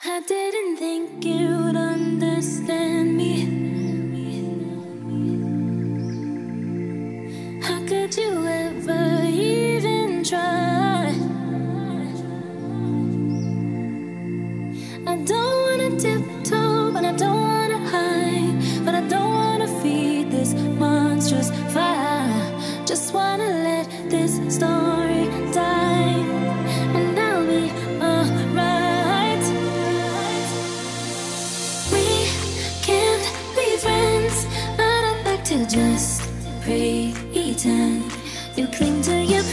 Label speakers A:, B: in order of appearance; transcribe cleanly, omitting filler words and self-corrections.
A: I didn't think you'd understand me. How could you ever even try? I don't wanna tiptoe, but I don't wanna hide. But I don't wanna feed this monstrous fire. Just wanna let this story die, and I'll be alright. We can't be friends, but I'd like to just pretend. You cling to your